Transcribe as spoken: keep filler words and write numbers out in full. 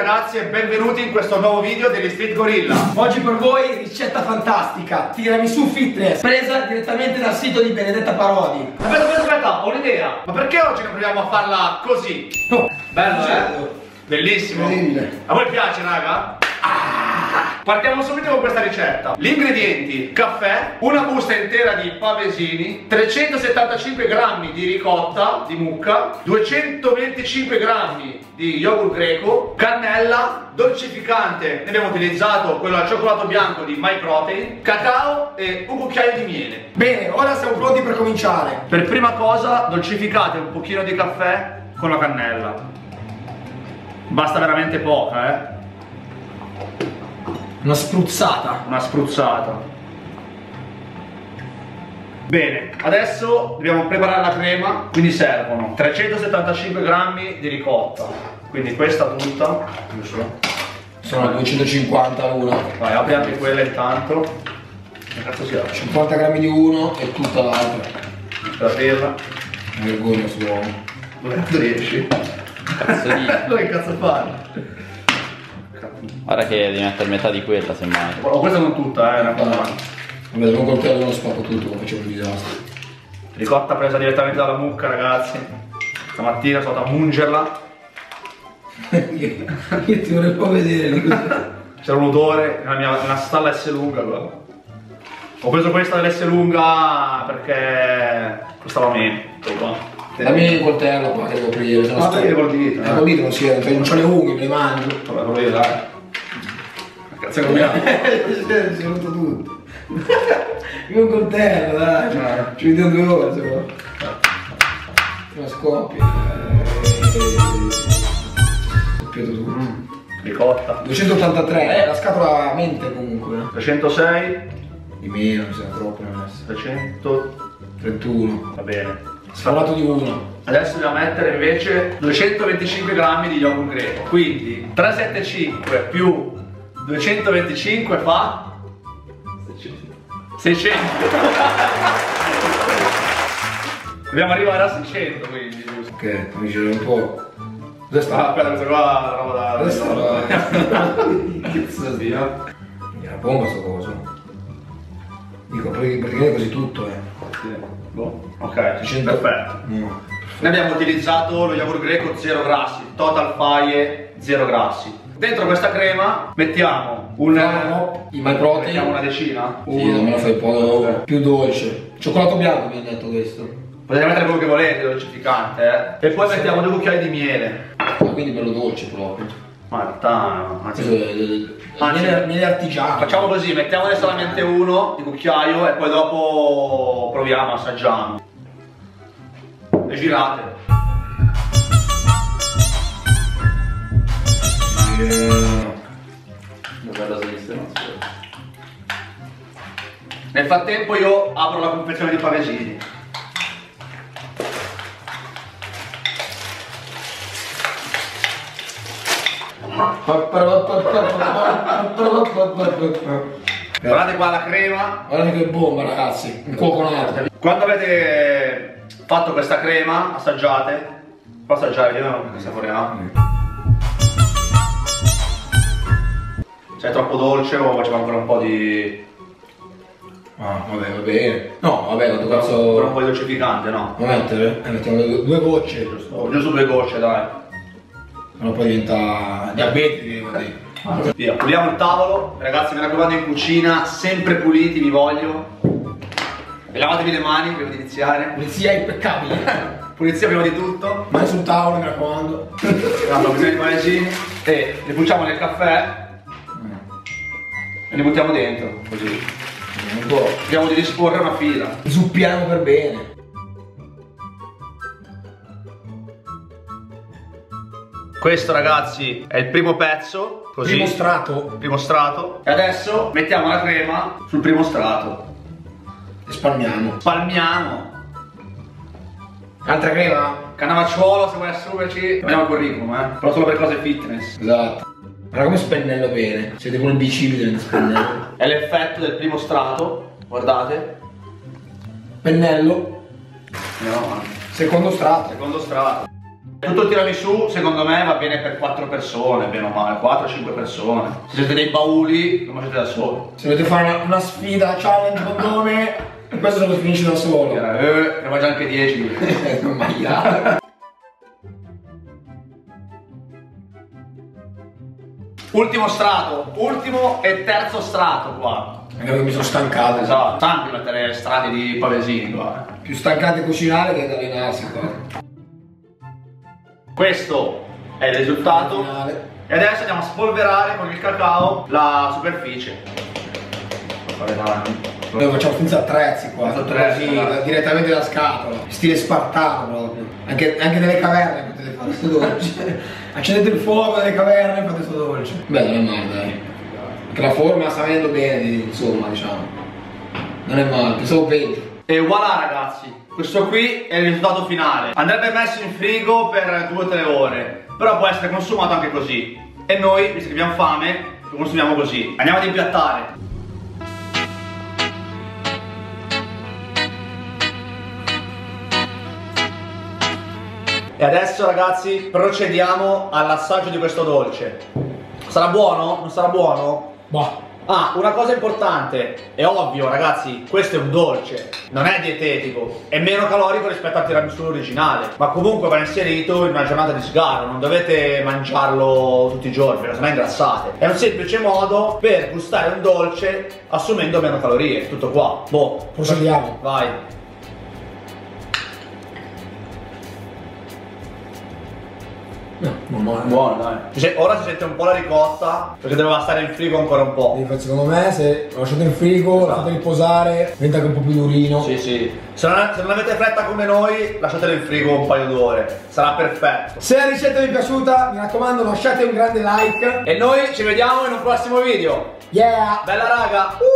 ragazzi e benvenuti in questo nuovo video degli Street Gorilla. Oggi per voi ricetta fantastica, tiramisù fitness, presa direttamente dal sito di Benedetta Parodi. Aspetta, aspetta, aspetta, ho un'idea. Ma perché oggi non proviamo a farla così? Oh, bello, certo. eh? Bellissimo. Incredibile. A voi piace, raga? Ah! Partiamo subito con questa ricetta. Gli ingredienti: caffè, una busta intera di pavesini, trecentosettantacinque grammi di ricotta di mucca, duecentoventicinque grammi di yogurt greco, cannella, dolcificante, ne abbiamo utilizzato quello al cioccolato bianco di MyProtein, cacao e un cucchiaio di miele. Bene, ora siamo pronti per cominciare. Per prima cosa dolcificate un pochino di caffè con la cannella. Basta veramente poca, eh. Una spruzzata. Una spruzzata. Bene, adesso dobbiamo preparare la crema, quindi servono trecentosettantacinque grammi di ricotta, quindi questa tutta, giusto? Sono duecentocinquanta l'una. Vai, apri anche quella intanto. Che cazzo si apre? cinquanta grammi di uno e tutta l'altra. Per aprirla. Una vergogna su uomo. Dove cazzo riesci? Cazzo di... Allora che cazzo fai? Guarda che devi mettere metà di quella semmai. Oh, questa non tutta, eh, una cosa. Vabbè, dopo un coltello non spacco tutto, come facevo il disastro. Ricotta presa direttamente dalla mucca, ragazzi. Stamattina sono andato a mungerla. Io ti vorrei un po' vedere di così. C'era un odore nella mia nella stalla S lunga, guarda. Ho preso questa dell'S lunga perché costava meno. Dammi il coltello qua che devo aprire. Ma perché col dito? Eh, col dito non si vede, non c'ho le unghie, me le mangio. Vabbè, quello io, dai. Cazzo che combinato. Si è rotto tutto. Io un coltello, dai. No. Ci vediamo due ore se vuoi. Ma scoppia. Scoppiato tutto. Mm. Ricotta. duecentottantatré, eh, la scatola mente comunque. trecentosei. Di meno, mi sembra troppo non essere. trecentotrentuno. Va bene. Sfalato di uno. Adesso dobbiamo mettere invece duecentoventicinque grammi di yogurt greco. Quindi trecentosettantacinque più duecentoventicinque fa seicento. Dobbiamo arrivare a seicento, quindi giusto. Ok, mi giro un po'. Dove Ah, sta? aspetta, questa qua è la roba da. Dove sta la... Cazzo via. È una bomba sto coso. Dico, praticamente quasi tutto, eh. Sì. Boh. Ok, seicento. perfetto. No. Noi abbiamo utilizzato lo yogurt greco zero grassi, Total Fire zero grassi. Dentro questa crema mettiamo un... No, i MyProtein. Mettiamo una decina? Sì, non me lo fai un po' più dolce. Cioccolato bianco mi hanno detto questo. Potete mettere quello che volete, dolcificante, eh. E poi mettiamo due cucchiai di miele. Ah, quindi bello dolce proprio. Ma in realtà no, Questo anzi, è il Anzi, miele, miele artigiano. facciamo così, mettiamone solamente uno di cucchiaio e poi dopo proviamo, assaggiamo. E girate. Dov'è la sinistra? Nel frattempo io apro la confezione di pavesini. Guardate qua la crema. Guardate che bomba ragazzi, un cuoco nato. Quando avete fatto questa crema, assaggiate. Può assaggiare, vediamo che saporiamo. Se è troppo dolce o facciamo ancora un po' di... Ah, vabbè, va bene. No, vabbè, quanto Però cazzo... un po' di dolcificante, no? Ma mettere? Eh, mettiamo due, due gocce, giusto? Oh, giusto due gocce, dai. Ma poi diventa diabetico, devo dire. Via, puliamo il tavolo. Ragazzi, mi raccomando, in cucina, sempre puliti, vi voglio. E lavatevi le mani prima di iniziare. Pulizia impeccabile. Pulizia prima di tutto. Mani sul tavolo, mi raccomando. Abbiamo bisogno di pavesini. E li puliamo nel caffè. E li buttiamo dentro, così. Un po'. Cerchiamo di disporre una fila. Zuppiamo per bene. Questo, ragazzi, è il primo pezzo, così. Primo strato. Primo strato. E adesso mettiamo la crema sul primo strato. E spalmiamo. Spalmiamo. Altra crema? Cannavacciuolo, se vuoi assumerci, abbiamo il curriculum, eh. Però solo per cose fitness. Esatto. Guarda come spennello bene. Siete come il bicipite nel spennello. È l'effetto del primo strato, guardate. Pennello. Andiamo avanti. Secondo strato. Secondo strato. Tutto il tiramisù secondo me va bene per quattro persone, bene o male, quattro cinque persone. Se siete dei bauli, lo mangiate da solo. Se volete fare una, una sfida, challenge con me, questo lo finisci da solo. Eh, ne mangia anche dieci. Non mangiare. Ultimo strato, ultimo e terzo strato qua. Anche perché mi sono stancato. Esatto, tanti mettere strati di pavesini qua. Più stancante cucinare che da allenarsi qua. Questo è il risultato. Finale. E adesso andiamo a spolverare con il cacao la superficie. Fare danni. Noi facciamo senza attrezzi qua, Senza tutto attrezzi, così, guarda. direttamente da scatola. Stile spartano proprio. Anche, anche nelle caverne potete fare questo dolce. Accendete il fuoco nelle caverne e fate questo dolce. Beh, non è male, dai. Anche la forma sta venendo bene, insomma, diciamo. Non è male, pensavo peggio. E voilà ragazzi, questo qui è il risultato finale. Andrebbe messo in frigo per due o tre ore, però può essere consumato anche così. E noi, visto che abbiamo fame, lo consumiamo così. Andiamo ad impiattare. E adesso ragazzi procediamo all'assaggio di questo dolce. Sarà buono? Non sarà buono? Boh. Ah, una cosa importante, è ovvio ragazzi, questo è un dolce, non è dietetico, è meno calorico rispetto al tiramisù originale, ma comunque va inserito in una giornata di sgarro, non dovete mangiarlo tutti i giorni perché sennò ingrassate. È un semplice modo per gustare un dolce assumendo meno calorie, tutto qua. Boh, Procediamo. vai. No, non male. Buono dai. Ora si sente un po' la ricotta perché doveva stare in frigo ancora un po'. Secondo me se lo lasciate in frigo, lo lasciate riposare, diventa anche un po' più durino. Sì, sì. Se non, se non avete fretta come noi, lasciatelo in frigo un paio d'ore. Sarà perfetto. Se la ricetta vi è piaciuta, mi raccomando lasciate un grande like. E noi ci vediamo in un prossimo video. Yeah! Bella raga!